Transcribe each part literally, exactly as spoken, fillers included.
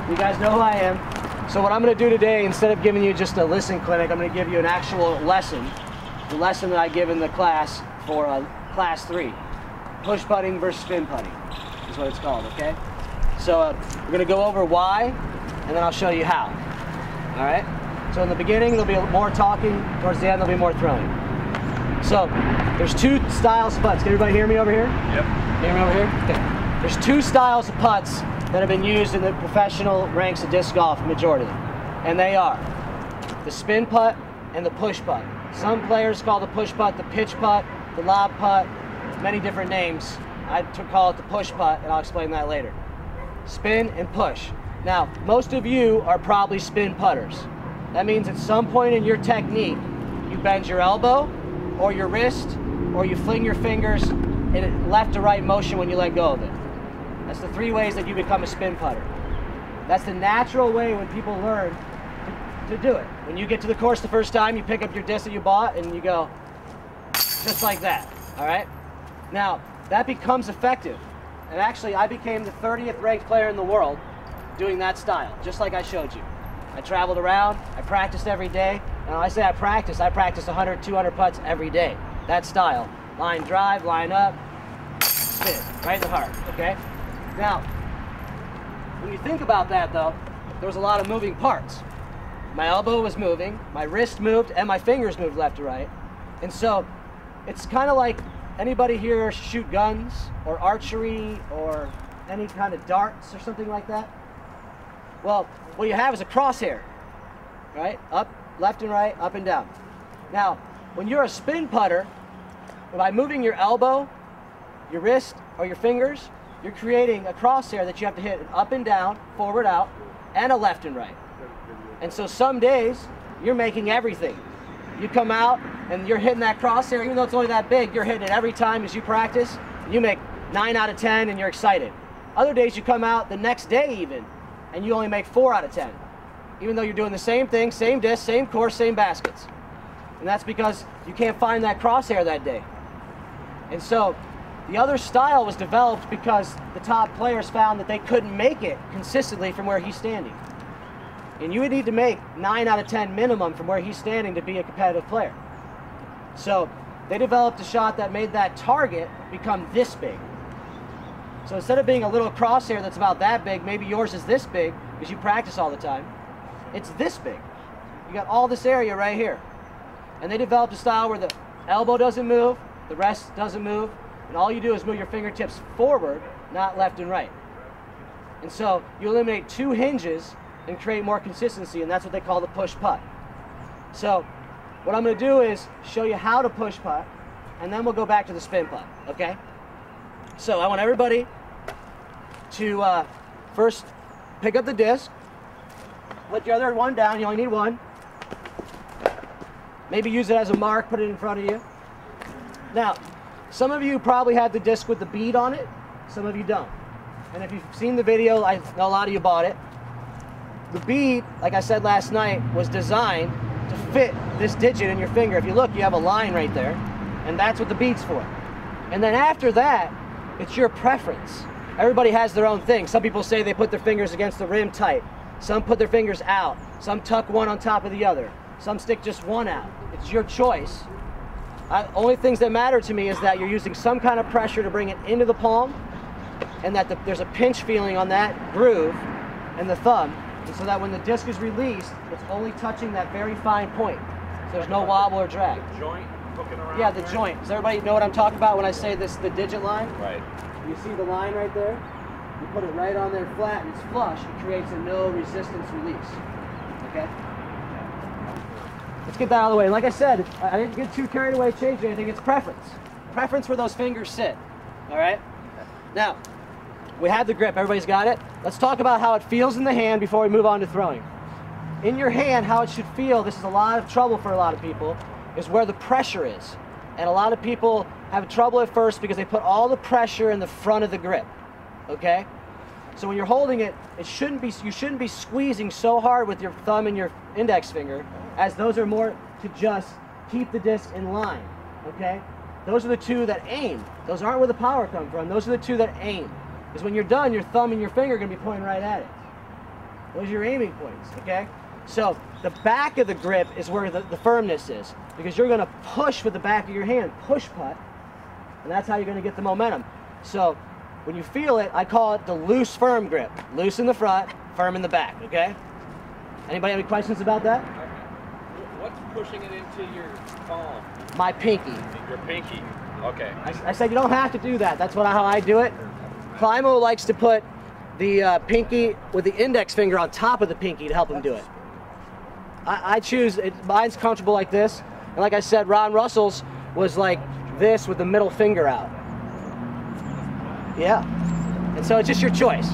You guys know who I am. So what I'm going to do today, instead of giving you just a listen clinic, I'm going to give you an actual lesson. The lesson that I give in the class for uh, class three. Push putting versus spin putting is what it's called, okay? So uh, we're going to go over why, and then I'll show you how. All right? So in the beginning, there'll be more talking. Towards the end, there'll be more throwing. So there's two styles of putts. Can everybody hear me over here? Yep. Hear me over here? Okay. There's two styles of putts that have been used in the professional ranks of disc golf, majority of them. And they are the spin putt and the push putt. Some players call the push putt the pitch putt, the lob putt, many different names. I call it the push putt, and I'll explain that later. Spin and push. Now, most of you are probably spin putters. That means at some point in your technique, you bend your elbow, or your wrist, or you fling your fingers in a left to right motion when you let go of it. That's the three ways that you become a spin putter. That's the natural way when people learn to, to do it. When you get to the course the first time, you pick up your disc that you bought and you go just like that, all right? Now, that becomes effective. And actually, I became the thirtieth ranked player in the world doing that style, just like I showed you. I traveled around, I practiced every day. And when I say I practice, I practice one hundred, two hundred putts every day. That style. Line drive, line up, spin, right in the heart, okay? Now, when you think about that though, there was a lot of moving parts. My elbow was moving, my wrist moved, and my fingers moved left to right. And so, it's kind of like anybody here shoot guns, or archery, or any kind of darts, or something like that? Well, what you have is a crosshair, right? Up, left and right, up and down. Now, when you're a spin putter, by moving your elbow, your wrist, or your fingers, you're creating a crosshair that you have to hit an up and down, forward out, and a left and right. And so some days, you're making everything. You come out, and you're hitting that crosshair, even though it's only that big, you're hitting it every time as you practice. You make nine out of ten, and you're excited. Other days, you come out the next day even, and you only make four out of ten. Even though you're doing the same thing, same disc, same course, same baskets. And that's because you can't find that crosshair that day. And so, the other style was developed because the top players found that they couldn't make it consistently from where he's standing. And you would need to make nine out of ten minimum from where he's standing to be a competitive player. So they developed a shot that made that target become this big. So instead of being a little crosshair that's about that big, maybe yours is this big because you practice all the time. It's this big. You got all this area right here. And they developed a style where the elbow doesn't move, the rest doesn't move, and all you do is move your fingertips forward, not left and right. And so you eliminate two hinges and create more consistency, and that's what they call the push putt. So what I'm going to do is show you how to push putt, and then we'll go back to the spin putt, okay? So I want everybody to uh, first pick up the disc, put your other one down, you only need one. Maybe use it as a mark, put it in front of you. Now, some of you probably have the disc with the bead on it, some of you don't. And if you've seen the video, I know a lot of you bought it. The bead, like I said last night, was designed to fit this digit in your finger. If you look, you have a line right there, and that's what the bead's for. And then after that, it's your preference. Everybody has their own thing. Some people say they put their fingers against the rim tight. Some put their fingers out. Some tuck one on top of the other. Some stick just one out. It's your choice. I, only things that matter to me is that you're using some kind of pressure to bring it into the palm, and that the, there's a pinch feeling on that groove and the thumb, and so that when the disc is released, it's only touching that very fine point. So there's no wobble or drag. The joint hooking around. Yeah, the there? joint. Does everybody know what I'm talking about when I say this, the digit line? Right. You see the line right there? You put it right on there flat, and it's flush. It creates a no resistance release. Okay? Let's get that out of the way. And like I said, I didn't get too carried away changing anything. It's preference. Preference where those fingers sit. All right? Now, we have the grip. Everybody's got it? Let's talk about how it feels in the hand before we move on to throwing. In your hand, how it should feel, this is a lot of trouble for a lot of people, is where the pressure is. And a lot of people have trouble at first because they put all the pressure in the front of the grip. Okay? So when you're holding it, it shouldn't be, you shouldn't be squeezing so hard with your thumb and your index finger, as those are more to just keep the disc in line, okay? Those are the two that aim. Those aren't where the power comes from. Those are the two that aim. Because when you're done, your thumb and your finger are going to be pointing right at it. Those are your aiming points, okay? So the back of the grip is where the, the firmness is, because you're gonna push with the back of your hand, push putt, and that's how you're gonna get the momentum. So when you feel it, I call it the loose firm grip. Loose in the front, firm in the back, okay? Anybody have any questions about that? What's pushing it into your palm? My pinky. Your pinky, okay. I, I said you don't have to do that. That's what, how I do it. Climo likes to put the uh, pinky with the index finger on top of the pinky to help him do it. I, I choose, it, mine's comfortable like this. And like I said, Ron Russell's was like this with the middle finger out. Yeah. And so it's just your choice.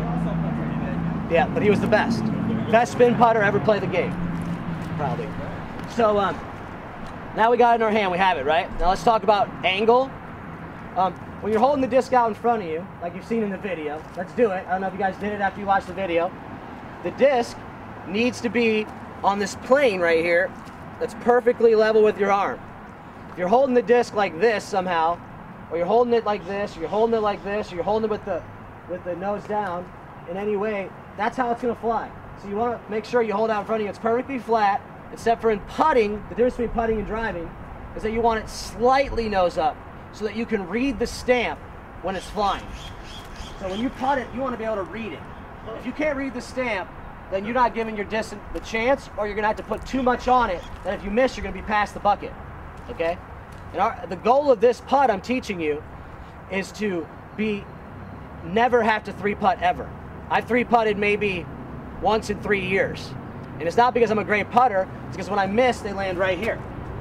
Yeah, but he was the best. Best spin putter ever play the game. Probably. So um, now we got it in our hand, we have it, right? Now let's talk about angle. Um, when you're holding the disc out in front of you, like you've seen in the video, let's do it. I don't know if you guys did it after you watched the video. The disc needs to be on this plane right here that's perfectly level with your arm. If you're holding the disc like this somehow, or you're holding it like this, or you're holding it like this, or you're holding it with the, with the nose down in any way, that's how it's going to fly. So you want to make sure you hold out in front of you, it's perfectly flat, except for in putting, the difference between putting and driving is that you want it slightly nose up so that you can read the stamp when it's flying. So when you putt it, you want to be able to read it. If you can't read the stamp, then you're not giving your disc the chance, or you're going to have to put too much on it, that if you miss, you're going to be past the bucket, okay? And our, the goal of this putt I'm teaching you is to be, never have to three putt ever. I've three putted maybe once in three years. And it's not because I'm a great putter, it's because when I miss, they land right here,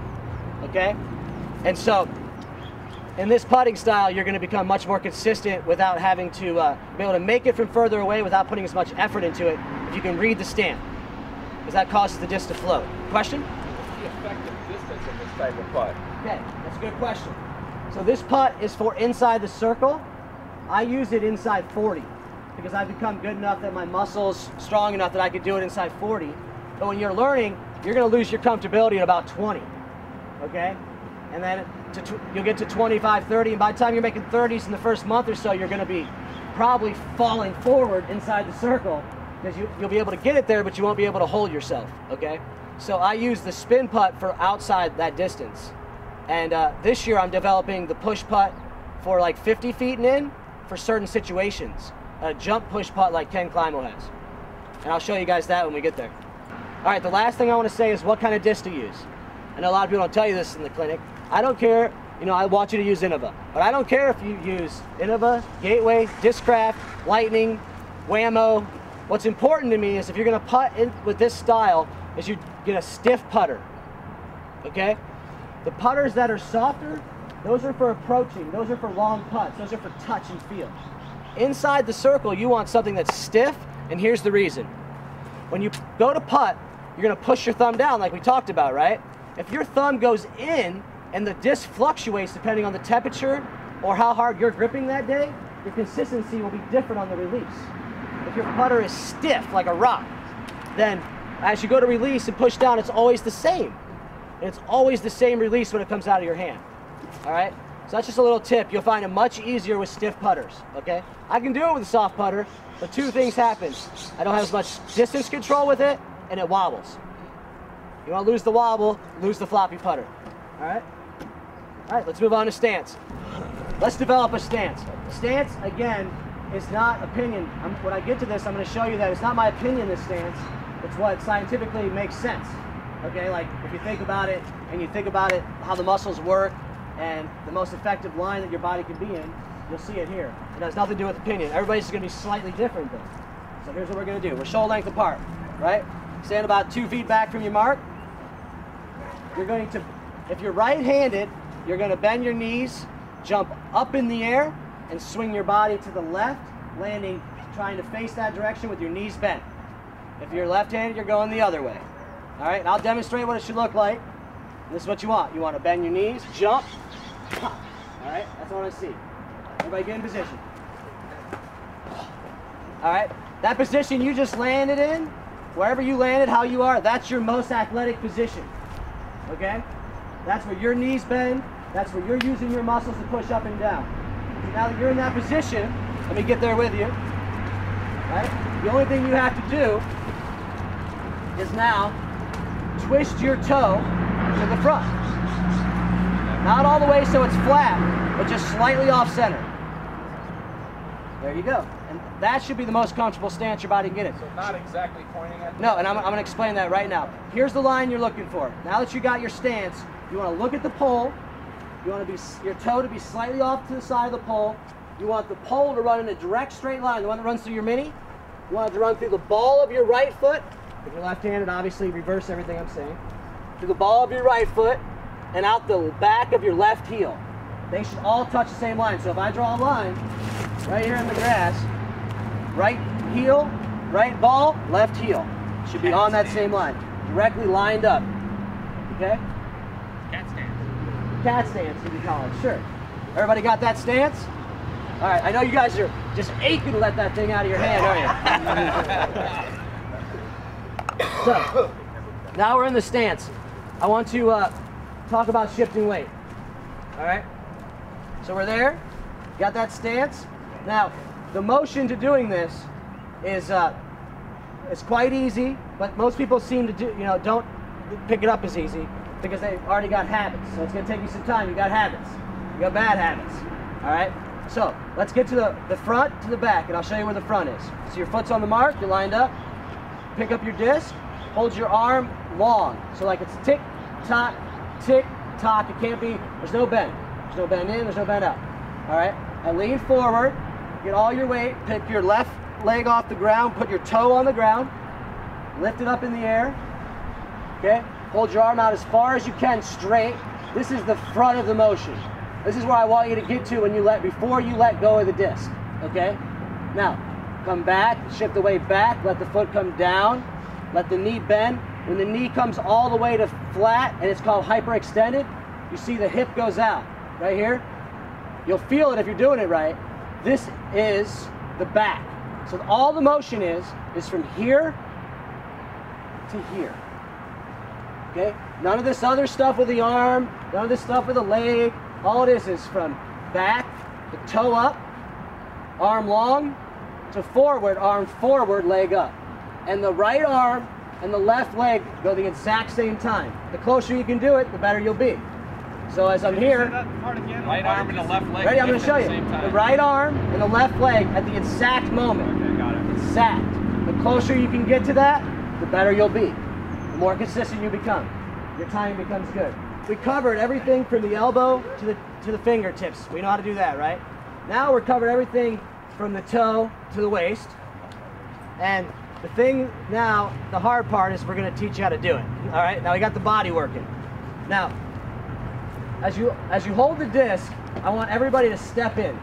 okay? And so, in this putting style, you're going to become much more consistent without having to uh, be able to make it from further away without putting as much effort into it, if you can read the stamp, because that causes the disc to float. Question? What's the effective distance of this type of putt? Okay, that's a good question. So this putt is for inside the circle. I use it inside forty, because I've become good enough that my muscles strong enough that I could do it inside forty. But when you're learning, you're going to lose your comfortability at about twenty, okay? And then to tw you'll get to twenty-five, thirty, and by the time you're making thirties in the first month or so, you're going to be probably falling forward inside the circle, because you, you'll be able to get it there, but you won't be able to hold yourself, okay? So I use the spin putt for outside that distance. And uh, this year I'm developing the push putt for like fifty feet and in for certain situations. A jump push putt like Ken Climo has. And I'll show you guys that when we get there. All right, the last thing I want to say is what kind of disc to use. I know a lot of people don't tell you this in the clinic. I don't care, you know, I want you to use Innova. But I don't care if you use Innova, Gateway, Discraft, Lightning, Whammo. What's important to me is if you're going to putt in with this style, is you get a stiff putter, okay? The putters that are softer, those are for approaching. Those are for long putts. Those are for touch and feel. Inside the circle, you want something that's stiff, and here's the reason. When you go to putt, you're going to push your thumb down like we talked about, right? If your thumb goes in and the disc fluctuates depending on the temperature or how hard you're gripping that day, your consistency will be different on the release. If your putter is stiff like a rock, then as you go to release and push down, it's always the same. And it's always the same release when it comes out of your hand. All right? So that's just a little tip. You'll find it much easier with stiff putters, okay? I can do it with a soft putter, but two things happen. I don't have as much distance control with it, and it wobbles. You want to lose the wobble, lose the floppy putter. All right? All right, let's move on to stance. Let's develop a stance. Stance, again, is not opinion. I'm, when I get to this, I'm going to show you that it's not my opinion, this stance. It's what scientifically makes sense. Okay, like if you think about it, and you think about it, how the muscles work, and the most effective line that your body can be in, you'll see it here. It has nothing to do with opinion. Everybody's going to be slightly different though. So here's what we're going to do. We're shoulder length apart, right? Stand about two feet back from your mark. You're going to, if you're right-handed, you're going to bend your knees, jump up in the air, and swing your body to the left, landing, trying to face that direction with your knees bent. If you're left-handed, you're going the other way. All right, and I'll demonstrate what it should look like. And this is what you want. You want to bend your knees, jump, pop. All right, that's what I want to see. Everybody get in position. All right, that position you just landed in, wherever you landed, how you are, that's your most athletic position. Okay? That's where your knees bend. That's where you're using your muscles to push up and down. So now that you're in that position, let me get there with you. All right? The only thing you have to do is now twist your toe to the front. Not all the way so it's flat, but just slightly off center. There you go. And that should be the most comfortable stance your body can get in. So not exactly pointing at the No, and I'm, I'm going to explain that right now. Here's the line you're looking for. Now that you got your stance, you want to look at the pole. You want to be your toe to be slightly off to the side of the pole. You want the pole to run in a direct straight line, the one that runs through your mini. You want it to run through the ball of your right foot. If you're left-handed, obviously reverse everything I'm saying. Through the ball of your right foot and out the back of your left heel. They should all touch the same line. So if I draw a line right here in the grass, right heel, right ball, left heel. Should be on that same line. Directly lined up. Okay? cat stance. Cat stance, you can call it. Sure. Everybody got that stance? All right. I know you guys are just aching to let that thing out of your hand, aren't you? So, now we're in the stance. I want to uh, talk about shifting weight. All right? So we're there. Got that stance. Now, the motion to doing this is uh, it's quite easy, but most people seem to do, you know, don't pick it up as easy because they've already got habits. So it's going to take you some time. You got habits. You got bad habits. All right? So let's get to the, the front to the back, and I'll show you where the front is. So your foot's on the mark. You're lined up. Pick up your disc. Hold your arm long. So like it's tick, tock, tick, tock. It can't be, there's no bend. There's no bend in, there's no bend out. All right? And lean forward. Get all your weight. Pick your left leg off the ground. Put your toe on the ground. Lift it up in the air. Okay? Hold your arm out as far as you can straight. This is the front of the motion. This is where I want you to get to when you let, before you let go of the disc. Okay? Now, come back, shift the weight back, let the foot come down, let the knee bend. When the knee comes all the way to flat, and it's called hyperextended, you see the hip goes out, right here. You'll feel it if you're doing it right. This is the back. So all the motion is, is from here to here. Okay? None of this other stuff with the arm, none of this stuff with the leg. All it is is from back, the toe up, arm long, to forward, arm forward, leg up. And the right arm and the left leg go the exact same time. The closer you can do it, the better you'll be. So as I'm here, right arm and the left leg. ready, I'm going to show you. The right arm and the left leg at the exact moment. Okay, got it. Exact. The closer you can get to that, the better you'll be. The more consistent you become. Your timing becomes good. We covered everything from the elbow to the to the fingertips. We know how to do that, right? Now we're covered everything from the toe to the waist. And the thing now, the hard part is we're going to teach you how to do it. All right? Now we got the body working. Now, as you as you hold the disc, I want everybody to step in.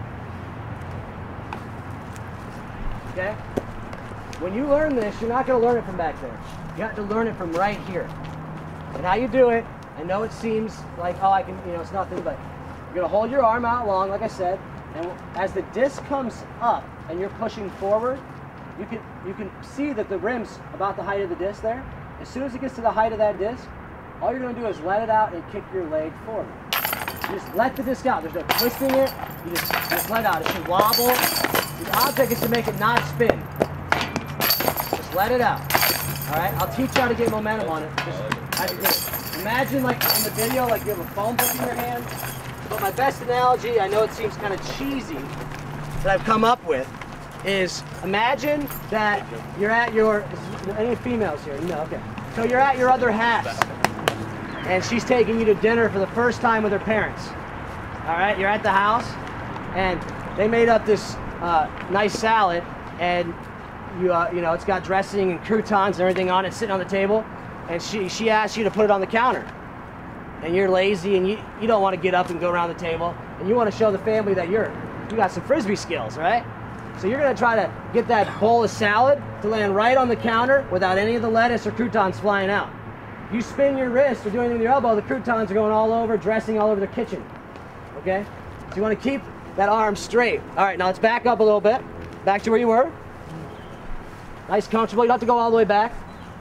Okay? When you learn this, you're not going to learn it from back there. You have to learn it from right here. And how you do it, I know it seems like, oh, I can, you know, it's nothing, but you're going to hold your arm out long, like I said, and as the disc comes up and you're pushing forward, you can, you can see that the rim's about the height of the disc there. As soon as it gets to the height of that disc, all you're going to do is let it out and kick your leg forward. You just let the disc out. There's no twisting it. You just, just let it out. It should wobble. The object is to make it not spin. Just let it out. All right? I'll teach you how to get momentum on it. Just as you do it. Imagine like in the video, like you have a phone book in your hand. But my best analogy, I know it seems kind of cheesy, that I've come up with, is imagine that you're at your, any females here? No, okay. So you're at your other half's, and she's taking you to dinner for the first time with her parents. All right, you're at the house, and they made up this uh, nice salad, and you, uh, you know, it's got dressing and croutons and everything on it, sitting on the table, and she, she asks you to put it on the counter. And you're lazy, and you, you don't want to get up and go around the table, and you want to show the family that you're, you got some Frisbee skills, right? So you're going to try to get that bowl of salad to land right on the counter without any of the lettuce or croutons flying out. If you spin your wrist or do anything with your elbow, the croutons are going all over, dressing all over the kitchen. Okay? So you want to keep that arm straight. All right, now let's back up a little bit. Back to where you were. Nice, comfortable. You don't have to go all the way back.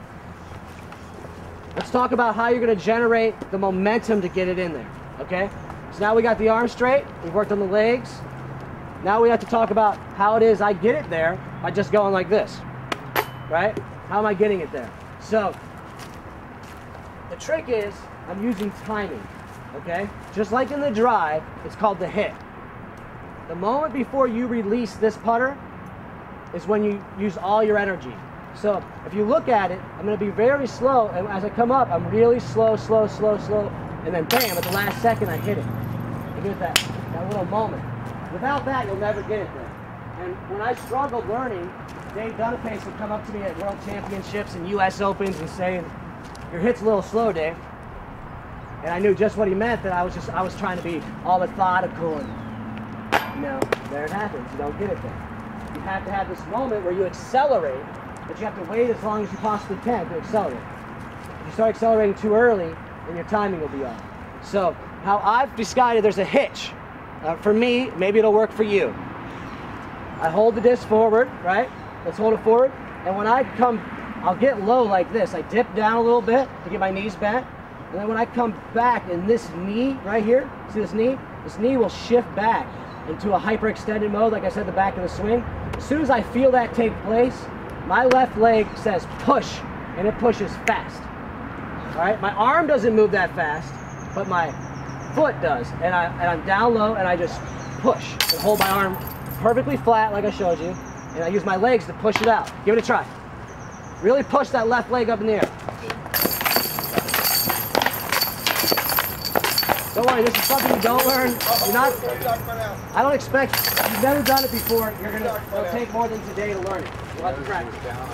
Let's talk about how you're going to generate the momentum to get it in there. Okay? So now we got the arm straight. We've worked on the legs. now we have to talk about how it is I get it there by just going like this, right? How am I getting it there? So the trick is I'm using timing, okay? Just like in the drive, it's called the hit. The moment before you release this putter is when you use all your energy. So if you look at it, I'm going to be very slow, and as I come up, I'm really slow, slow, slow, slow, and then bam, at the last second I hit it. You get that, that little moment. Without that, you'll never get it there. And when I struggled learning, Dave Dunapace would come up to me at World Championships and U S Opens and say, your hit's a little slow, Dave. And I knew just what he meant, that I was just, I was trying to be all methodical, and you know, there it happens, you don't get it there. You have to have this moment where you accelerate, but you have to wait as long as you possibly can to accelerate. If you start accelerating too early, then your timing will be off. So, how I've decided there's a hitch. Uh, for me, maybe it'll work for you. I hold the disc forward, right? Let's hold it forward. And when I come, I'll get low like this. I dip down a little bit to get my knees bent. And then when I come back in this knee right here, see this knee? This knee will shift back into a hyperextended mode, like I said, the back of the swing. As soon as I feel that take place, my left leg says push, and it pushes fast. All right, my arm doesn't move that fast, but my foot does, and, I, and I'm down low, and I just push and hold my arm perfectly flat, like I showed you, and I use my legs to push it out. Give it a try. Really push that left leg up in the air. Don't worry, this is something you don't learn. You're not. I don't expect. If you've never done it before, you're gonna. It'll take more than today to learn it. You'll have to practice.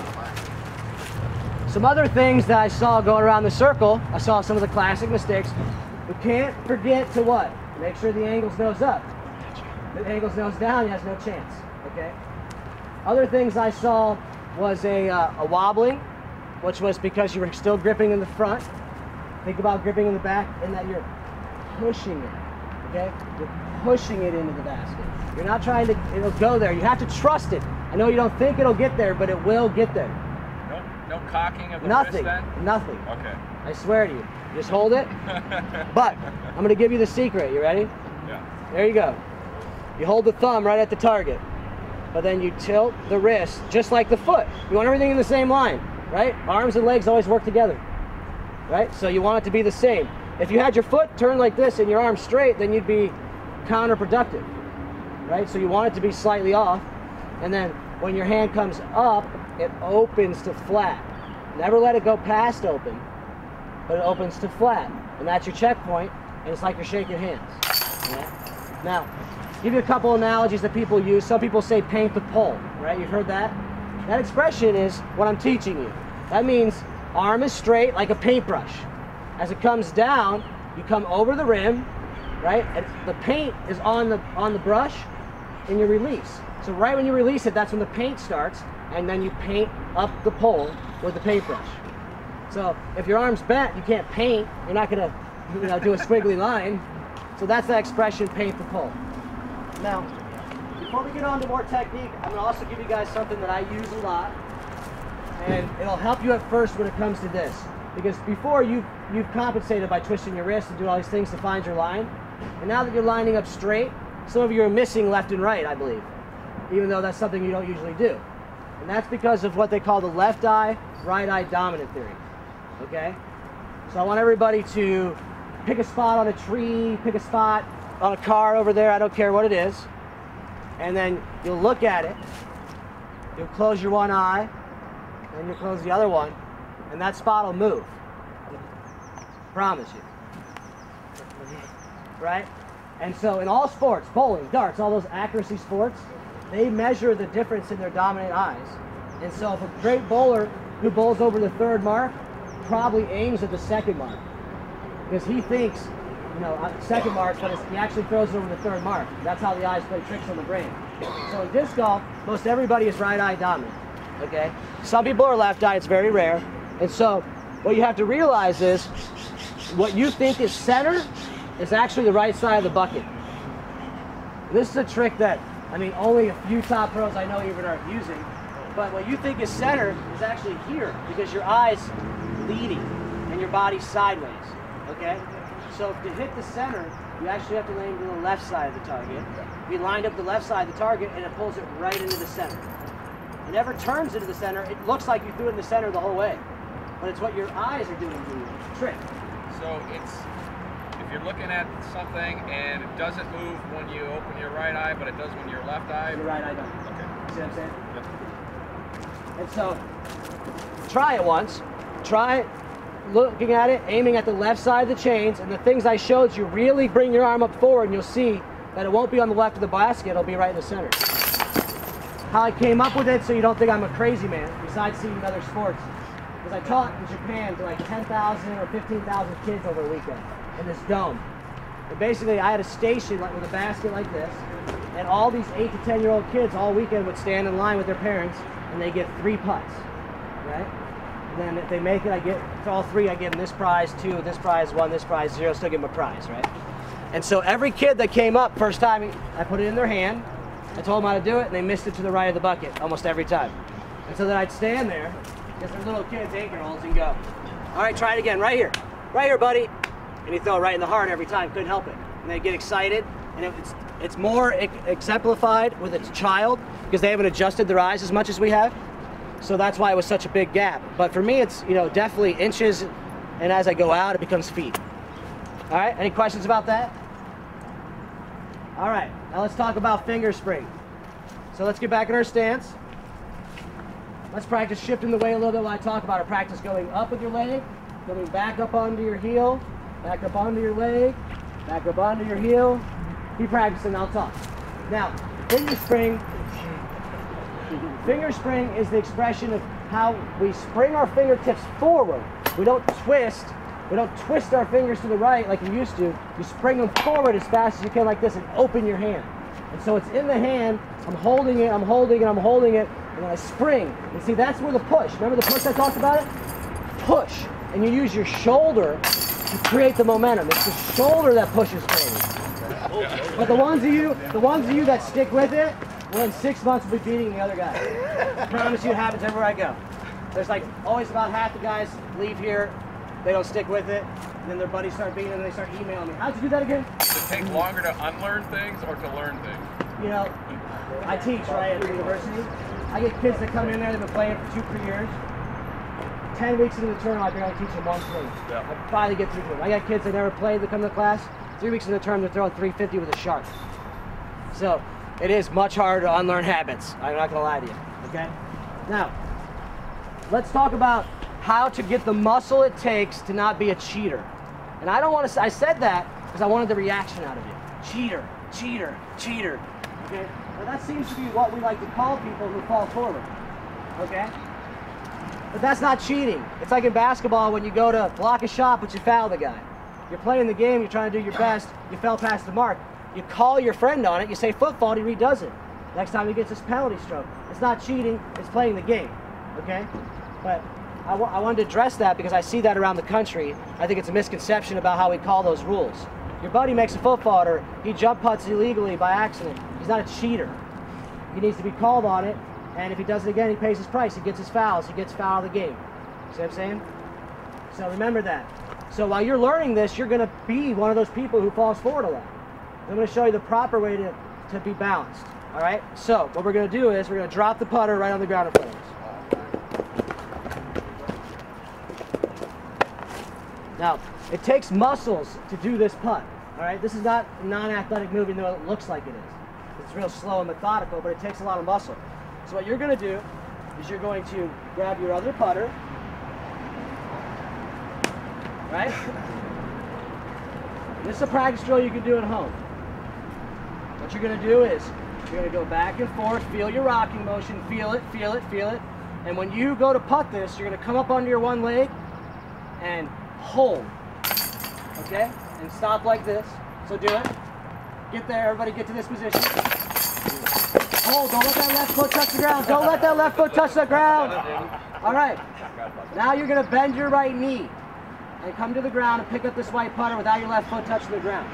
Some other things that I saw going around the circle. I saw some of the classic mistakes. You can't forget to what? Make sure the angle's nose up. If the angle's nose down, he has no chance. Okay. Other things I saw was a uh, a wobbling, which was because you were still gripping in the front. Think about gripping in the back, and that you're pushing it, okay? You're pushing it into the basket. You're not trying to, it'll go there. You have to trust it. I know you don't think it'll get there, but it will get there. No, no cocking of the Nothing, wrist then? nothing. Okay. I swear to you. Just hold it. But I'm going to give you the secret. You ready? Yeah. There you go. You hold the thumb right at the target, but then you tilt the wrist just like the foot. You want everything in the same line, right? Arms and legs always work together, right? So you want it to be the same. If you had your foot turned like this and your arm straight, then you'd be counterproductive, right? So you want it to be slightly off, and then when your hand comes up, it opens to flat. Never let it go past open, but it opens to flat, and that's your checkpoint, and it's like you're shaking hands. Okay? Now, give you a couple analogies that people use. Some people say paint the pole, right? You've heard that? That expression is what I'm teaching you. That means arm is straight like a paintbrush. As it comes down, you come over the rim, right? And the paint is on the on the brush, and you release. So right when you release it, that's when the paint starts, and then you paint up the pole with the paintbrush. So if your arm's bent, you can't paint. You're not gonna, you know, do a squiggly line. So that's the expression, paint the pole. Now, before we get on to more technique, I'm gonna also give you guys something that I use a lot, and it'll help you at first when it comes to this. Because before you, you've compensated by twisting your wrist and doing all these things to find your line. And now that you're lining up straight, some of you are missing left and right, I believe. Even though that's something you don't usually do. And that's because of what they call the left eye, right eye dominant theory. Okay? So I want everybody to pick a spot on a tree, pick a spot on a car over there, I don't care what it is. And then you'll look at it. You'll close your one eye, and then you'll close the other one. And that spot will move. Promise you. Right? And so in all sports, bowling, darts, all those accuracy sports, they measure the difference in their dominant eyes. And so if a great bowler who bowls over the third mark probably aims at the second mark. Because he thinks, you know, second mark, but he actually throws it over the third mark. That's how the eyes play tricks on the brain. So in disc golf, most everybody is right eye dominant. Okay? Some people are left eye, it's very rare. And so what you have to realize is what you think is center is actually the right side of the bucket. This is a trick that, I mean, only a few top pros I know even are using. But what you think is center is actually here because your eye's leading and your body's sideways. Okay? So to hit the center, you actually have to aim to the left side of the target. We lined up the left side of the target, and it pulls it right into the center. It never turns into the center. It looks like you threw it in the center the whole way, but it's what your eyes are doing to you. It's a trick. So it's, if you're looking at something and it doesn't move when you open your right eye, but it does when your left eye. Your right eye does. Okay. See what I'm saying? Yep. And so, try it once. Try looking at it, aiming at the left side of the chains, and the things I showed you, really bring your arm up forward, and you'll see that it won't be on the left of the basket, it'll be right in the center. How I came up with it, so you don't think I'm a crazy man, besides seeing other sports, because I taught in Japan to like ten thousand or fifteen thousand kids over a weekend in this dome. And basically, I had a station like with a basket like this, and all these eight to ten year old kids all weekend would stand in line with their parents, and they get three putts, right? And then if they make it, I get, for all three, I give them this prize, two, this prize, one, this prize, zero, still give them a prize, right? And so every kid that came up first time, I put it in their hand, I told them how to do it, and they missed it to the right of the bucket almost every time. And so then I'd stand there, because they're little kids, eight-year-olds, and go, all right, try it again, right here. Right here, buddy. And you throw it right in the heart every time, couldn't help it. And they get excited, and it's, it's more exemplified with a child, because they haven't adjusted their eyes as much as we have. So that's why it was such a big gap. But for me, it's, you know, definitely inches, and as I go out, it becomes feet. All right, any questions about that? All right, now let's talk about finger spring. So let's get back in our stance. Let's practice shifting the weight a little bit while I talk about it. Practice going up with your leg, coming back up onto your heel, back up onto your leg, back up onto your heel. Keep practicing, I'll talk. Now, finger spring, finger spring is the expression of how we spring our fingertips forward. We don't twist. We don't twist our fingers to the right like you used to. You spring them forward as fast as you can like this and open your hand. And so it's in the hand, I'm holding it, I'm holding it, I'm holding it, and then I spring. And see, that's where the push, remember the push I talked about it? Push. And you use your shoulder to create the momentum. It's the shoulder that pushes forward. But the ones of you, the ones of you that stick with it, well, in six months we'll be beating the other guy. I promise you it happens everywhere I go. There's like always about half the guys leave here, they don't stick with it, and then their buddies start beating them, and they start emailing me. How'd you do that again? Does it take longer to unlearn things or to learn things? You know, I teach, right, at the university. I get kids that come in there, they've been playing for two, three years. Ten weeks into the term, I barely teach them one swing. Yeah. I finally get through to them. I got kids that never played that come to class. Three weeks into the term, they're throwing three fifty with a shark. So, it is much harder to unlearn habits. I'm not gonna lie to you, okay? Now, let's talk about how to get the muscle it takes to not be a cheater. And I don't want to, I said that because I wanted the reaction out of you. Cheater, cheater, cheater, okay? Now that seems to be what we like to call people who fall forward, okay? But that's not cheating. It's like in basketball when you go to block a shot but you foul the guy. You're playing the game, you're trying to do your best, you fell past the mark. You call your friend on it, you say foot fault, he redoes it. Next time he gets his penalty stroke. It's not cheating, it's playing the game, okay? But I, wa I wanted to address that because I see that around the country. I think it's a misconception about how we call those rules. Your buddy makes a foot fault or he jump putts illegally by accident. He's not a cheater. He needs to be called on it, and if he does it again, he pays his price. He gets his fouls. He gets foul of the game. See what I'm saying? So remember that. So while you're learning this, you're going to be one of those people who falls forward a lot. I'm going to show you the proper way to, to be balanced. All right? So what we're going to do is we're going to drop the putter right on the ground in front of us. Now, it takes muscles to do this putt, all right? This is not a non-athletic move, even though it looks like it is. It's real slow and methodical, but it takes a lot of muscle. So what you're gonna do is you're going to grab your other putter, right? This is a practice drill you can do at home. What you're gonna do is you're gonna go back and forth, feel your rocking motion, feel it, feel it, feel it. And when you go to putt this, you're gonna come up onto your one leg and hold, okay? And stop like this. So do it. Get there, everybody get to this position. Hold, don't let that left foot touch the ground. Don't let that left foot touch the ground. All right. Now you're gonna bend your right knee and come to the ground and pick up this white putter without your left foot touching the ground.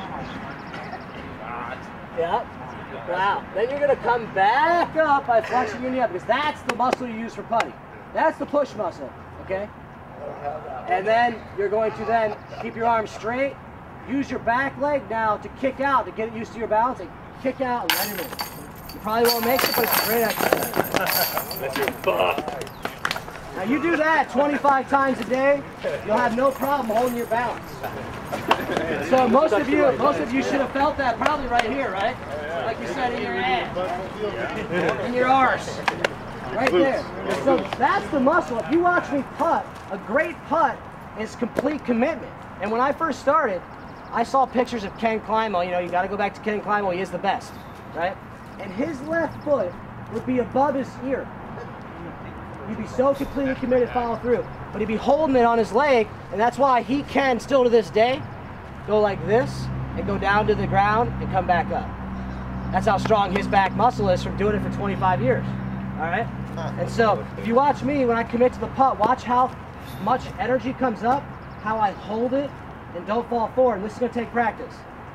Yep. Wow. Then you're gonna come back up by flexing your knee up because that's the muscle you use for putting. That's the push muscle, okay? And then you're going to then keep your arms straight, use your back leg now to kick out, to get used to your balance, and kick out and let it in. You probably won't make it, but it's a great exercise. That's your butt. Now you do that twenty-five times a day, you'll have no problem holding your balance. So most of you, most of you should have felt that probably right here, right? Like you said, in your ass, in your arse, right there. So that's the muscle. If you watch me putt, a great putt is complete commitment. And when I first started, I saw pictures of Ken Climo. You know, you got to go back to Ken Climo. He is the best, right? And his left foot would be above his ear. He'd be so completely committed, follow through. But he'd be holding it on his leg, and that's why he can still to this day go like this and go down to the ground and come back up. That's how strong his back muscle is from doing it for twenty-five years. All right? And so if you watch me when I commit to the putt, watch how much energy comes up, how I hold it, and don't fall forward. And this is going to take practice.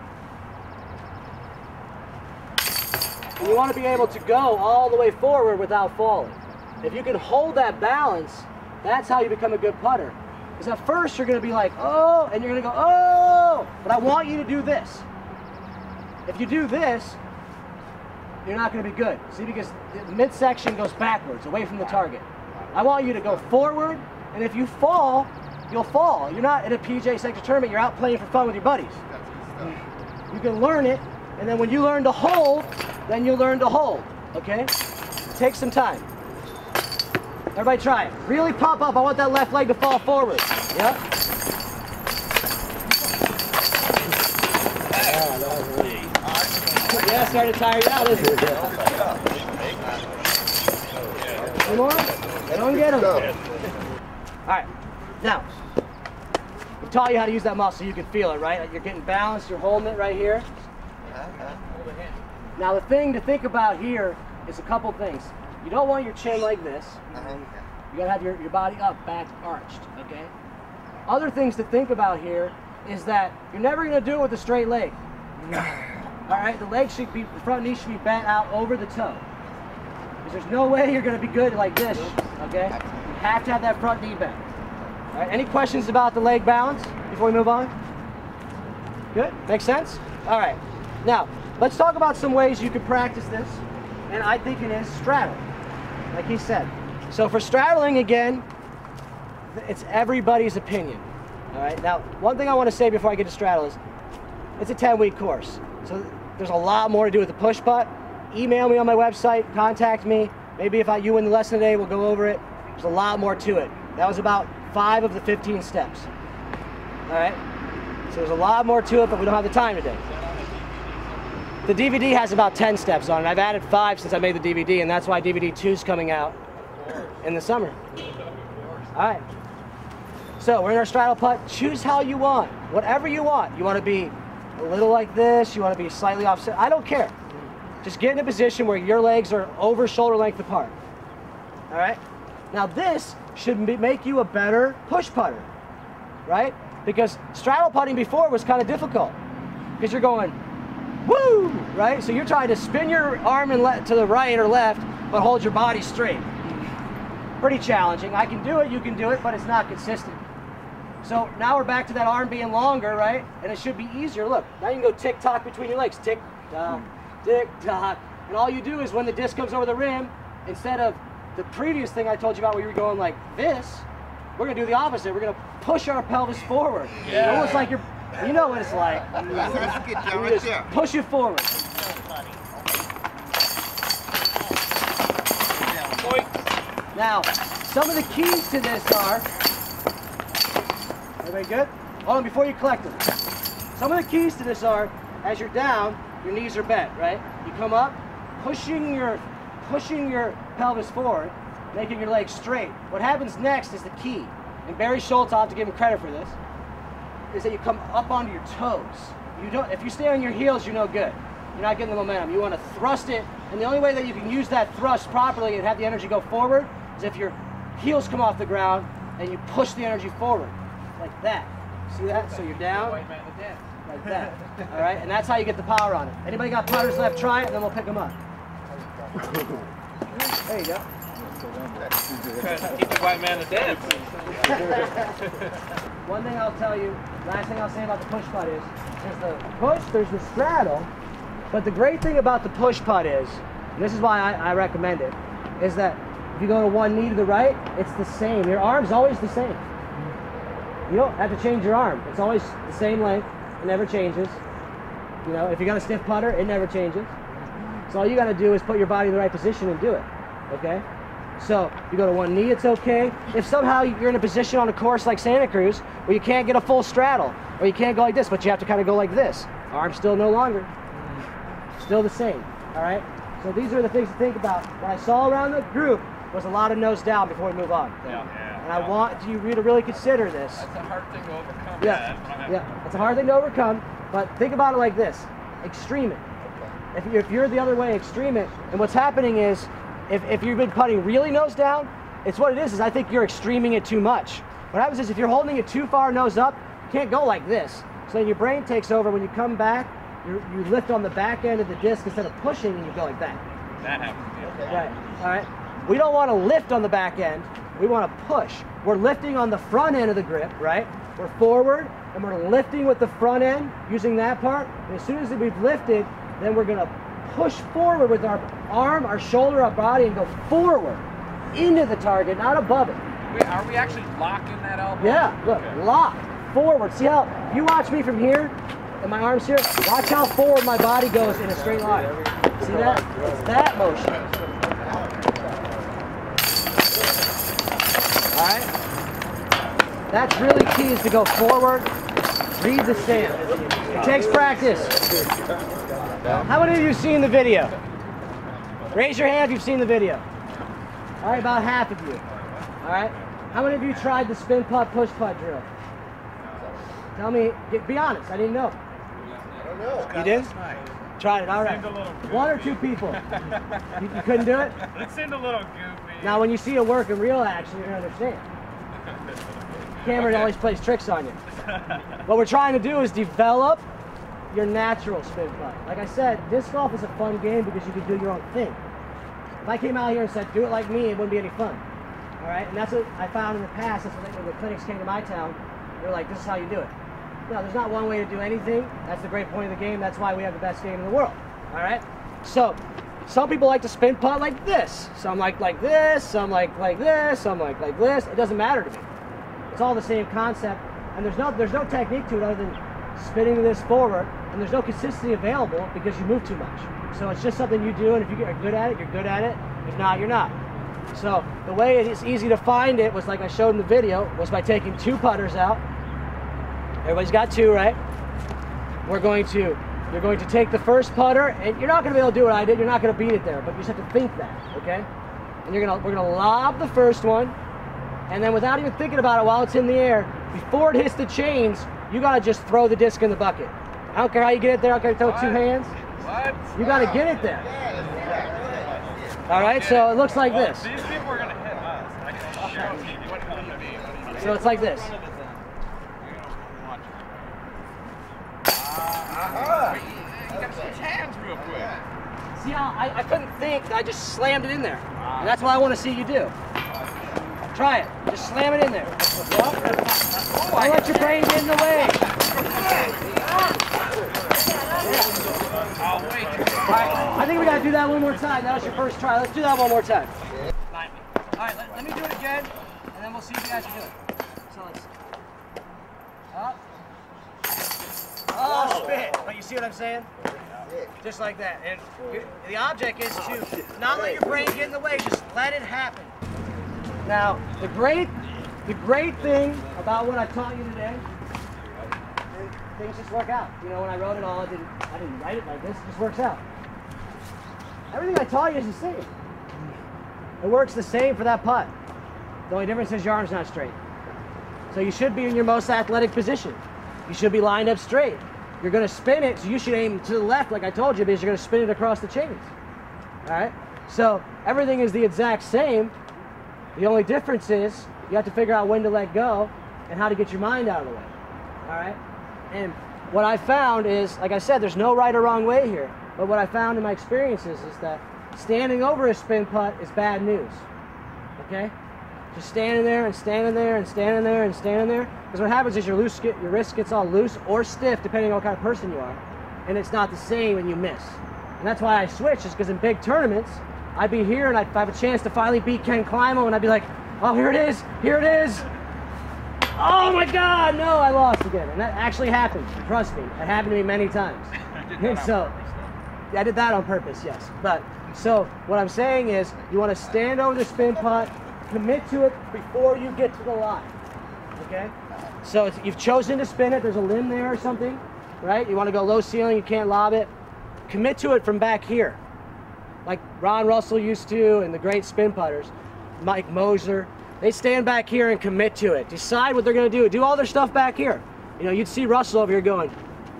And you want to be able to go all the way forward without falling. If you can hold that balance, that's how you become a good putter. Because at first you're going to be like, oh, and you're going to go, oh, but I want you to do this. If you do this, you're not going to be good. See, because the midsection goes backwards, away from the target. I want you to go forward, and if you fall, you'll fall. You're not in a P J sector tournament, you're out playing for fun with your buddies. You can learn it, and then when you learn to hold, then you'll learn to hold, okay? Take some time. Everybody try it. Really pop up. I want that left leg to fall forward. Yep. Yeah, starting to tire you out, isn't it? Any more? Don't get them. All right. Now, we taught you how to use that muscle. You can feel it, right? You're getting balanced. You're holding it right here. Now, the thing to think about here is a couple things. You don't want your chin like this. You gotta have your, your body up, back arched, okay? Other things to think about here is that you're never gonna do it with a straight leg. All right, the leg should be, the front knee should be bent out over the toe. Because there's no way you're gonna be good like this, okay? You have to have that front knee bent. All right, any questions about the leg balance before we move on? Good, makes sense? All right, now, let's talk about some ways you can practice this. And I think it is straddle, like he said. So for straddling, again, it's everybody's opinion. All right. Now, one thing I want to say before I get to straddle is, it's a ten-week course. So there's a lot more to do with the push putt. Email me on my website, contact me. Maybe if I, you win the lesson today, we'll go over it. There's a lot more to it. That was about five of the fifteen steps. All right. So there's a lot more to it, but we don't have the time today. The D V D has about ten steps on it. I've added five since I made the D V D, and that's why D V D two is coming out in the summer. All right. So we're in our straddle putt. Choose how you want, whatever you want. You want to be a little like this. You want to be slightly offset. I don't care. Just get in a position where your legs are over shoulder length apart. All right. Now this should be, make you a better push putter, right? Because straddle putting before was kind of difficult because you're going, woo, right? So you're trying to spin your arm and le to the right or left, but hold your body straight. Pretty challenging. I can do it, you can do it, but it's not consistent. So now we're back to that arm being longer, right? And it should be easier. Look, now you can go tick-tock between your legs. Tick-tock, tick-tock. And all you do is when the disc comes over the rim, instead of the previous thing I told you about where you were going like this, we're going to do the opposite. We're going to push our pelvis forward. Yeah. Almost like you're, you know what it's like. You just push it forward. Now, some of the keys to this are, everybody good? Hold on, before you collect them. Some of the keys to this are, as you're down, your knees are bent, right? You come up, pushing your, pushing your pelvis forward, making your legs straight. What happens next is the key. And Barry Schultz, I'll have to give him credit for this, is that you come up onto your toes. You don't, if you stay on your heels, you're no good. You're not getting the momentum. You want to thrust it, and the only way that you can use that thrust properly and have the energy go forward is if your heels come off the ground and you push the energy forward, like that. See that? So you're down, like that. All right, and that's how you get the power on it. Anybody got putters left? Try it, and then we'll pick them up. There you go. Keep the white man to dance. one thing I'll tell you, last thing I'll say about the push putt is, there's the push, there's the straddle, but the great thing about the push putt is, and this is why I, I recommend it, is that if you go to one knee to the right, it's the same. Your arm's always the same. You don't have to change your arm. It's always the same length. It never changes. You know, if you got a stiff putter, it never changes. So all you got to do is put your body in the right position and do it. Okay? So you go to one knee, it's okay. If somehow you're in a position on a course like Santa Cruz where you can't get a full straddle, or you can't go like this, but you have to kind of go like this, arm's still no longer. Still the same. All right? So these are the things to think about. What I saw around the group was a lot of nose down before we move on. Yeah. yeah. And I want you to really consider this. That's a hard thing to overcome. Yeah, yeah, it's a hard thing to overcome, but think about it like this. Extreme it. If you're, if you're the other way, extreme it. And what's happening is, if, if you've been putting really nose down, it's what it is, is I think you're extreming it too much. What happens is if you're holding it too far nose up, you can't go like this. So then your brain takes over. When you come back, you you lift on the back end of the disc instead of pushing, and you go like that. That happens to me. Right, all right. We don't want to lift on the back end. We want to push. We're lifting on the front end of the grip, right? We're forward, and we're lifting with the front end, using that part. And as soon as we've lifted, then we're going to push forward with our arm, our shoulder, our body, and go forward into the target, not above it. Wait, are we actually locking that elbow? Yeah, look, okay. Lock, forward. See how, if you watch me from here, and my arm's here, watch how forward my body goes in a straight line. See that? It's that motion. All right? That's really key, is to go forward, read the stance. It takes practice. How many of you have seen the video? Raise your hand if you've seen the video. All right, about half of you. All right? How many of you tried the spin putt, push putt drill? Tell me, get, be honest, I didn't know. I don't know. You did? Tried it, all right. One or two people. You, you couldn't do it? It seemed a little goofy. Now, when you see it work in real action, you're going to understand. Cameron Okay. always plays tricks on you. What we're trying to do is develop your natural spin putt. Like I said, disc golf is a fun game because you can do your own thing. If I came out here and said, do it like me, it wouldn't be any fun. All right? And that's what I found in the past. That's what they, when the clinics came to my town, they're like, this is how you do it. No, there's not one way to do anything. That's the great point of the game. That's why we have the best game in the world. All right? So, some people like to spin putt like this. Some like like this. Some like like this. Some like like this. It doesn't matter to me. It's all the same concept. And there's no there's no technique to it other than spinning this forward. And there's no consistency available because you move too much. So it's just something you do. And if you are good at it, you're good at it. If not, you're not. So the way it is easy to find it was, like I showed in the video, was by taking two putters out. Everybody's got two, right? We're going to, you're going to take the first putter, and you're not going to be able to do what I did. You're not going to beat it there, but you just have to think that, okay? And you're gonna, we're going to lob the first one, and then without even thinking about it while it's in the air, before it hits the chains, you got to just throw the disc in the bucket. I don't care how you get it there. I don't care if you throw it two hands. What? You got to get it there. All right, so it looks like this. These people are going to hit us. I can assure you. What does it mean? So it's like this. You gotta switch hands real quick. See how I, I couldn't think, I just slammed it in there. And that's what I want to see you do. Try it. Just slam it in there. Don't let your brain get in the way. Oh, wait. All right, I think we got to do that one more time. That was your first try. Let's do that one more time. All right, let, let me do it again, and then we'll see if you guys can do it. So let's... Up. Oh, spit. But you see what I'm saying? Just like that. And you, the object is to not let your brain get in the way. Just let it happen. Now, the great, the great thing about what I taught you today, things just work out. You know, when I wrote it all, I didn't, I didn't write it like this. It just works out. Everything I taught you is the same. It works the same for that putt. The only difference is your arm's not straight. So you should be in your most athletic position. You should be lined up straight. You're going to spin it, so you should aim to the left, like I told you, because you're going to spin it across the chains. All right? So everything is the exact same. The only difference is you have to figure out when to let go and how to get your mind out of the way. All right? And what I found is, like I said, there's no right or wrong way here. But what I found in my experiences is that standing over a spin putt is bad news. Okay? Just standing there and standing there and standing there and standing there. Because what happens is your loose, get, your wrist gets all loose or stiff depending on what kind of person you are, and it's not the same when you miss. And that's why I switch, is because in big tournaments, I'd be here and I'd have a chance to finally beat Ken Climo, and I'd be like, oh, here it is, here it is. Oh my God, no, I lost again. And that actually happened, trust me. It happened to me many times. And so, I did that on purpose, yes. But, so, what I'm saying is, you want to stand over the spin putt, commit to it before you get to the line, okay? So, it's, you've chosen to spin it, there's a limb there or something, right? You want to go low ceiling, you can't lob it. Commit to it from back here, like Ron Russell used to, and the great spin putters, Mike Moser. They stand back here and commit to it. Decide what they're going to do. Do all their stuff back here. You know, you'd see Russell over here going.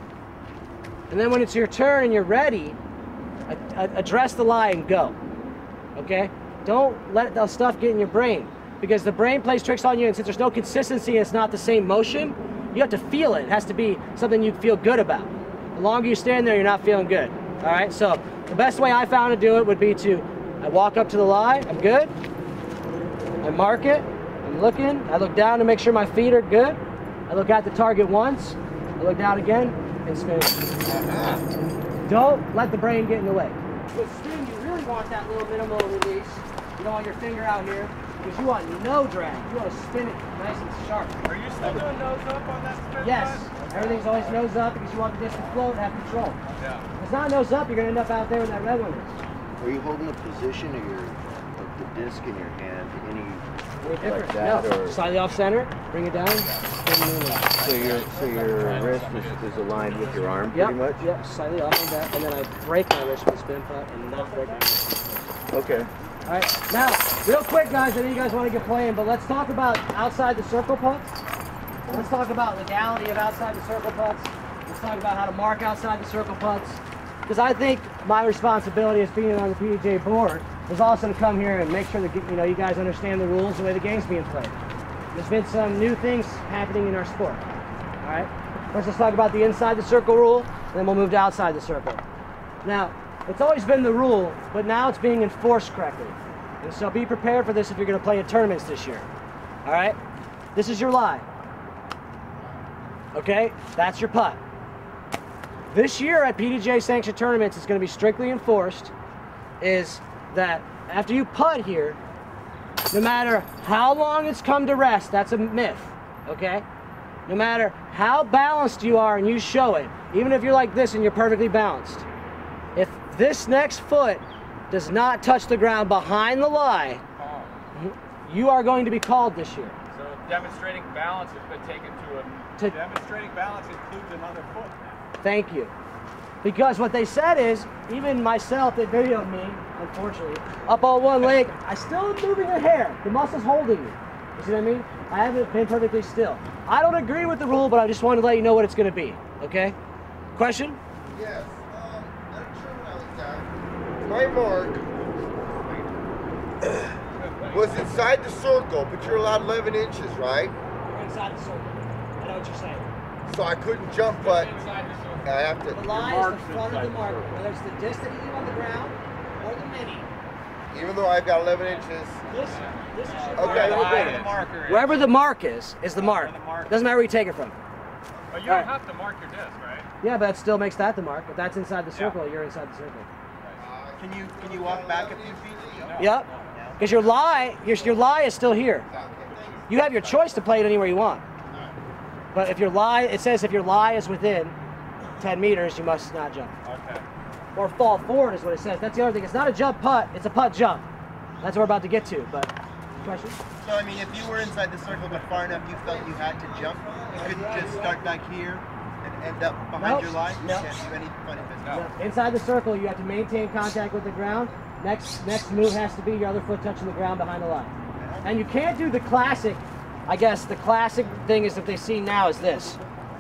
And then when it's your turn and you're ready, address the lie and go. Okay? Don't let the stuff get in your brain, because the brain plays tricks on you, and since there's no consistency and it's not the same motion, you have to feel it. It has to be something you feel good about. The longer you stand there, you're not feeling good. All right? So the best way I found to do it would be to, I walk up to the lie, I'm good. I mark it, I'm looking, I look down to make sure my feet are good. I look at the target once, I look down again, and spin it. Don't let the brain get in the way. With spin, you really want that little minimal release. You don't want your finger out here, because you want no drag. You want to spin it nice and sharp. Are you still doing nose up on that spin? Yes. Putt? Everything's always nose up, because you want the disc to float and have control. Yeah. If it's not nose up, you're going to end up out there when that red one is. Are you holding the position of your of the disc in your hand any Any different? like that, no. or Slightly off center, bring it down. so your so your wrist is, is aligned with your arm Yep, pretty much? yep, slightly off like that, and then I break my wrist with the spin putt and not break my wrist. Okay. All right, now, real quick, guys, I know you guys want to get playing, but let's talk about outside the circle putts. Let's talk about legality of outside the circle putts. Let's talk about how to mark outside the circle putts. Because I think my responsibility as being on the P D J board is also to come here and make sure that you know you guys understand the rules, the way the game's being played. There's been some new things happening in our sport. All right. First, let's talk about the inside the circle rule, and then we'll move to outside the circle. Now, it's always been the rule, but now it's being enforced correctly. And so be prepared for this if you're going to play in tournaments this year. All right. This is your lie. Okay, that's your putt. This year at P D J sanctioned tournaments, it's going to be strictly enforced, is that after you putt here, no matter how long it's come to rest, that's a myth, okay? No matter how balanced you are and you show it, even if you're like this and you're perfectly balanced, if this next foot does not touch the ground behind the lie, you are going to be called this year. So demonstrating balance has been taken to a... To, Demonstrating balance includes another foot now. Thank you. Because what they said is, even myself, they videoed me, unfortunately, up on one leg, I still am moving a hair. The muscle's holding me. You see what I mean? I haven't been perfectly still. I don't agree with the rule, but I just wanted to let you know what it's going to be. Okay? Question? Yes. Um, at a tournament I was at, my mark was inside the circle, but you're allowed eleven inches, right? We're inside the circle. I know what you're saying. So I couldn't jump, but Inside the circle. I have The to. lie is the front of the marker, whether it's the disc that you leave on the ground or the mini. Even though I've got eleven inches. This, this is your Okay, marker. we're Wherever good. the marker is. Wherever the mark is, is the mark. Wherever the mark Doesn't matter where you take it from. But you All don't right. have to mark your disc, right? Yeah, but that still makes that the mark. If that's inside the circle, you're inside the circle. Can you can you walk back a few feet? Yep. Because your lie, your, your lie is still here. You have your choice to play it anywhere you want. But if your lie, it says if your lie is within ten meters, you must not jump. Okay. Or fall forward is what it says. That's the other thing. It's not a jump putt, it's a putt jump. That's what we're about to get to, but question? So, I mean, if you were inside the circle but far enough you felt you had to jump, you couldn't just start back here and end up behind Nope. your line? You Nope. can't do any funny business. No. Inside the circle, you have to maintain contact with the ground. Next, next move has to be your other foot touching the ground behind the line. And you can't do the classic, I guess the classic thing is that they see now is this.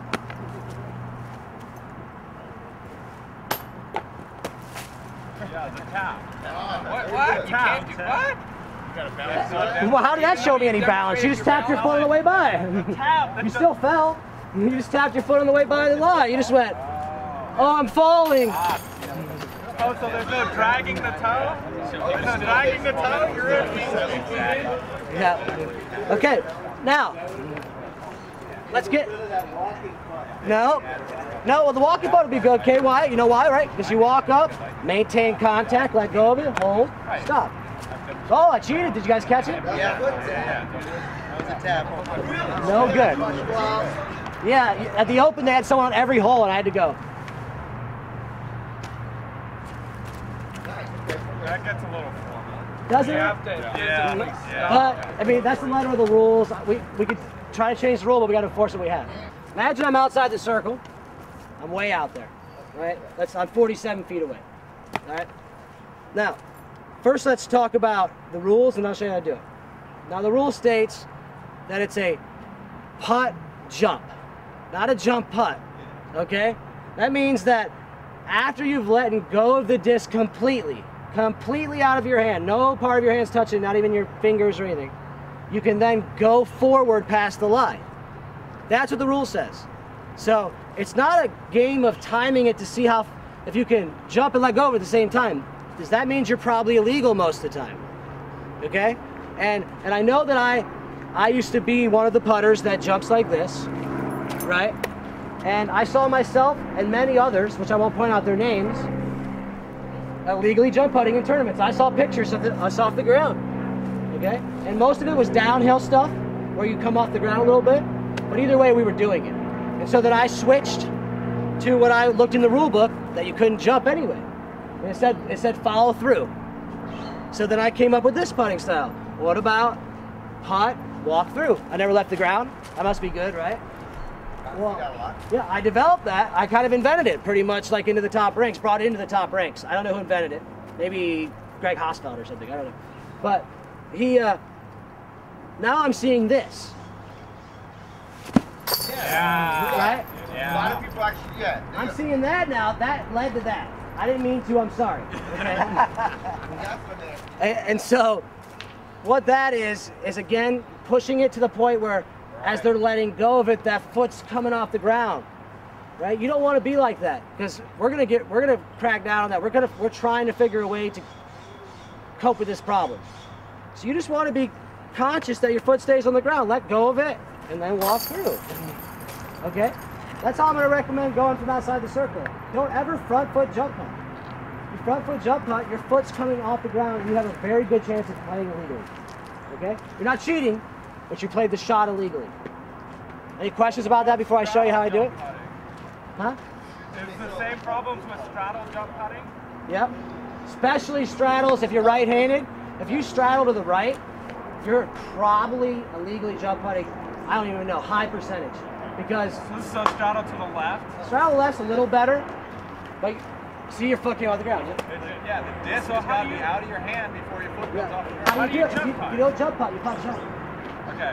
Yeah, the tap. What? What? You Tap. can't do what? You gotta balance on that. Well, how did that show me any balance? You just tapped your foot on the way by. Tap. You still fell. You just tapped your foot on the way by the line. You just went, oh, I'm falling. Oh, Oh, so there's no dragging the toe? There's no dragging the toe? You're in. Yeah. Okay. Now, let's get. No. No, well, the walking boat will be good. Okay, why? You know why, right? Because you walk up, maintain contact, let go of it, hold, stop. Oh, I cheated. Did you guys catch it? Yeah. That was a tap. No good. Yeah, at the Open, they had someone on every hole, and I had to go. That gets a little formal. Doesn't You it? have to, yeah. yeah. But, I mean, that's the letter of the rules. We, we could try to change the rule, but we got to enforce what we have. Imagine I'm outside the circle. I'm way out there, right? That's, I'm forty-seven feet away, all right? Now, first let's talk about the rules, and I'll show you how to do it. Now, the rule states that it's a putt jump, not a jump putt, okay? That means that after you've let go of the disc completely, completely out of your hand, no part of your hand's touching, not even your fingers or anything, you can then go forward past the line. That's what the rule says. So it's not a game of timing it to see how, if you can jump and let go at the same time. Because that means you're probably illegal most of the time, okay? And and I know that I, I used to be one of the putters that jumps like this, right? And I saw myself and many others, which I won't point out their names, illegally jump putting in tournaments. I saw pictures of us off the ground, okay? And most of it was downhill stuff, where you come off the ground a little bit. But either way, we were doing it. And so then I switched to what I looked in the rule book, that you couldn't jump anyway. And it said, it said follow through. So then I came up with this putting style. What about putt, walk through? I never left the ground. That must be good, right? Well, yeah, I developed that. I kind of invented it pretty much like into the top ranks, brought it into the top ranks. I don't know who invented it. Maybe Greg Hosfeld or something, I don't know. But he, uh, now I'm seeing this. Yeah. Right? Yeah. A lot of people actually, yeah. I'm seeing that now. That led to that. I didn't mean to. I'm sorry. Okay? and, and so, what that is is again pushing it to the point where, as they're letting go of it, that foot's coming off the ground. Right? You don't want to be like that, because we're gonna get we're gonna crack down on that. We're gonna we're trying to figure a way to cope with this problem. So you just want to be conscious that your foot stays on the ground. Let go of it, and then walk through. Okay? That's how I'm going to recommend going from outside the circle. Don't ever front foot jump putt. You front foot jump putt, your foot's coming off the ground, and you have a very good chance of playing illegally. Okay? You're not cheating, but you played the shot illegally. Any questions about that before I show you how I do it? Huh? Is the same problems with straddle jump putting? Yep. Especially straddles if you're right-handed. If you straddle to the right, you're probably illegally jump putting. I don't even know, high percentage. Because So straddle to the left? straddle left's a little better, but see your foot came off the ground. Is it- Yeah, the disc has got to be out of your hand before your foot comes Yeah. off the ground. How do you do it? jump You, putt? you don't jump putt, you putt jump. Okay.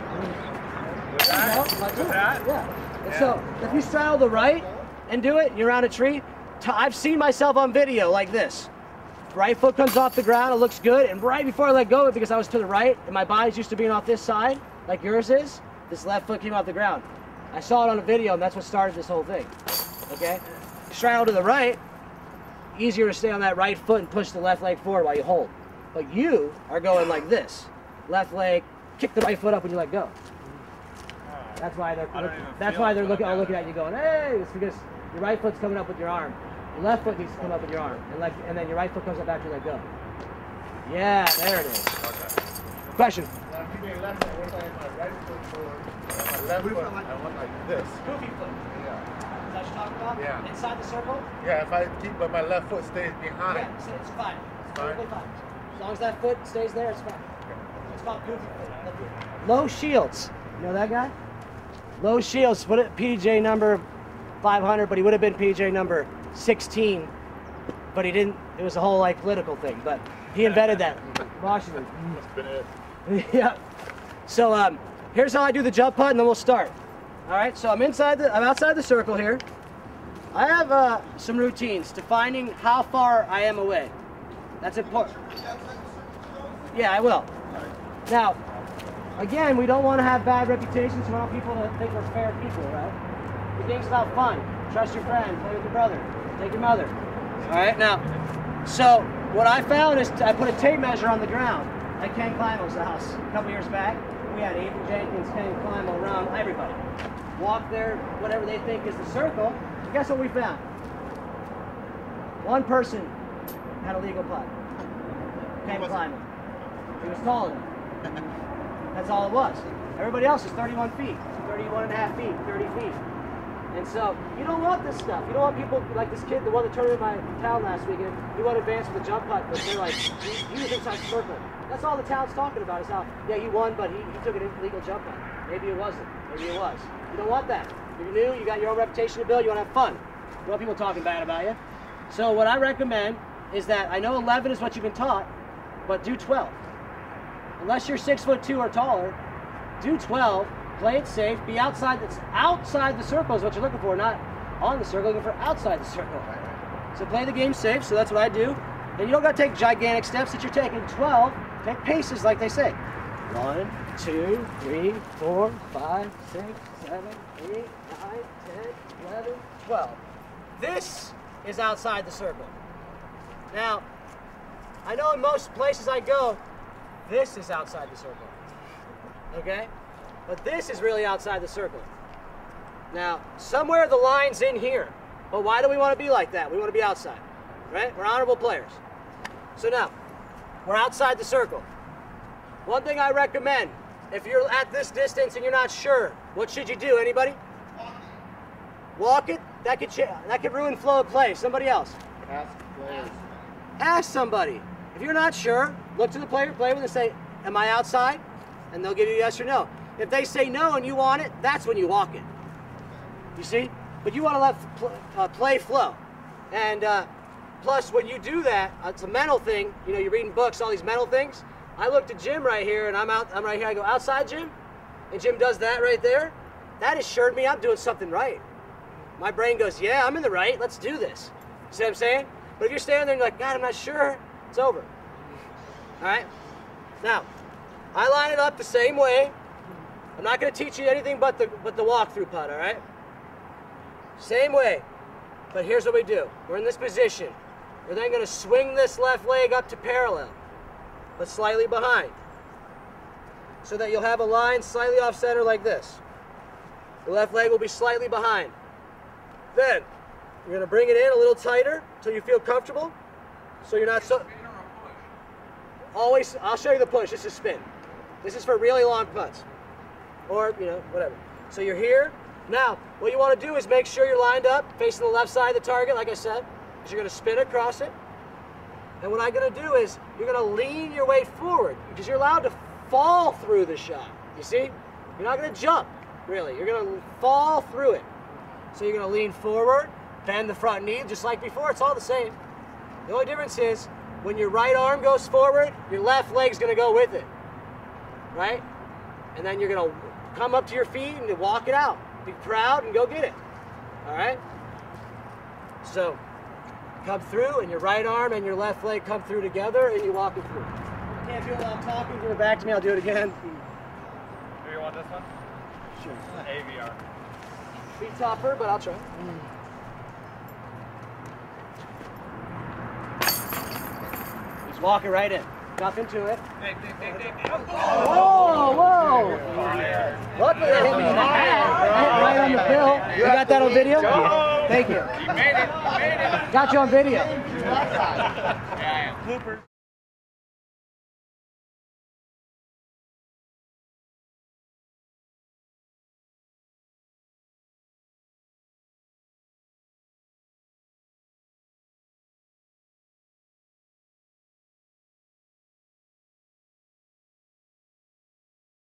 With There you that? go, like With this. that? Yeah. And Yeah. so if you straddle the right and do it, you're around a tree. T I've seen myself on video like this. Right foot comes off the ground, it looks good, and right before I let go of it, because I was to the right, and my body's used to being off this side, like yours is, this left foot came off the ground. I saw it on a video, and that's what started this whole thing. Okay? Straddle to the right, easier to stay on that right foot and push the left leg forward while you hold. But you are going like this. Left leg, kick the right foot up when you let go. That's why they're I don't look, even that's feel why it they're when looking I'm all doing looking at you going, hey, it's because your right foot's coming up with your arm. Your left foot needs to come up with your arm. And like and then your right foot comes up after you let go. Yeah, there it is. Okay. Question. Now, if you get left hand, what if I have my right foot forward, and my left foot, I want like this. Goofy foot. Yeah. Is that what you're talking about? Yeah. Inside the circle? Yeah, if I keep, but my left foot stays behind. Yeah, so it's fine. It's Fine. perfectly fine. As long as that foot stays there, it's fine. It's called goofy foot. Low Shields. You know that guy? Low Shields, put it P J number five hundred, but he would have been P J number sixteen. But he didn't, it was a whole like political thing, but he invented that. Washington. That's been it. Yeah. So um, here's how I do the jump putt, and then we'll start. All right. So I'm inside the, I'm outside the circle here. I have uh, some routines defining how far I am away. That's important. Yeah, I will. Now, again, we don't want to have bad reputations. We want people to think we're fair people, right? The game's about fun. Trust your friend. Play with your brother. Take your mother. All right, now, so what I found is I put a tape measure on the ground at Ken Climo's house a couple years back. We had Ethan Jenkins, Ken Climo around, everybody. Walk there, whatever they think is the circle. And guess what we found? One person had a legal putt. Ken Climo. He was taller than him. That's all it was. Everybody else is thirty-one feet, thirty-one and a half feet, thirty feet. And so, you don't want this stuff. You don't want people like this kid, the one that turned in my town last weekend, he won advance with a jump putt, but they're like, he, he was inside the circle. That's all the town's talking about is how, yeah, he won, but he, he took an illegal jump putt. Maybe it wasn't. Maybe it was. You don't want that. You're new, you got your own reputation to build, you want to have fun. You don't want people talking bad about you. So what I recommend is that, I know eleven is what you've been taught, but do twelve. Unless you're six foot two or taller, do twelve. Play it safe. Be outside. That's outside the circle is what you're looking for, not on the circle. Looking for outside the circle. So play the game safe. So that's what I do. And you don't got to take gigantic steps that you're taking. twelve. Take paces like they say. One, two, three, four, five, six, seven, eight, nine, ten, eleven, twelve. This is outside the circle. Now, I know in most places I go, this is outside the circle. Okay? But this is really outside the circle. Now, somewhere the line's in here. But why do we want to be like that? We want to be outside, right? We're honorable players. So now, we're outside the circle. One thing I recommend, if you're at this distance and you're not sure, what should you do? Anybody? Walk it? That could, that could ruin flow of play. Somebody else? Ask players. Ask somebody. If you're not sure, look to the player, play with and say, am I outside? And they'll give you yes or no. If they say no and you want it, that's when you walk it. You see? But you want to let pl uh, play flow. And uh, plus, when you do that, uh, it's a mental thing. You know, you're reading books, all these mental things. I looked at Jim right here, and I'm out. I'm right here. I go, outside, Jim? And Jim does that right there. That assured me I'm doing something right. My brain goes, yeah, I'm in the right. Let's do this. See what I'm saying? But if you're standing there and you're like, God, I'm not sure, it's over. All right? Now, I line it up the same way. I'm not going to teach you anything but the, but the walkthrough putt, all right? Same way. But here's what we do. We're in this position. We're then going to swing this left leg up to parallel, but slightly behind, so that you'll have a line slightly off center like this. The left leg will be slightly behind. Then, you're going to bring it in a little tighter until you feel comfortable, so you're not so... Always, I'll show you the push. This is spin. This is for really long putts. Or, you know, whatever. So you're here. Now, what you want to do is make sure you're lined up, facing the left side of the target, like I said, because you're going to spin across it. And what I'm going to do is, you're going to lean your way forward, because you're allowed to fall through the shot. You see? You're not going to jump, really. You're going to fall through it. So you're going to lean forward, bend the front knee, just like before. It's all the same. The only difference is, when your right arm goes forward, your left leg's going to go with it. Right? And then you're going to come up to your feet and walk it out. Be proud and go get it. All right? So, come through, and your right arm and your left leg come through together, and you walk it through. I can't do it while I'm talking. Give it back to me. I'll do it again. Do you want this one? Sure. A V R. Be tougher, but I'll try. Just walk it right in. Nothing to it. Dig, dig, dig, dig, dig. Whoa, whoa! Luckily, they hit me in the head. Hit right on the bill. You got that on video? Thank you. You made it. You made it. Got you on video. Yeah, yeah.